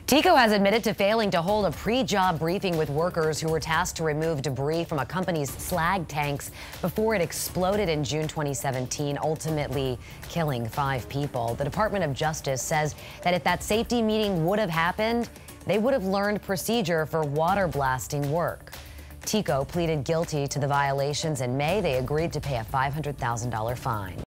TECO has admitted to failing to hold a pre-job briefing with workers who were tasked to remove debris from a company's slag tanks before it exploded in June 2017, ultimately killing 5 people. The Department of Justice says that if that safety meeting would have happened, they would have learned procedure for water blasting work. TECO pleaded guilty to the violations in May. They agreed to pay a $500,000 fine.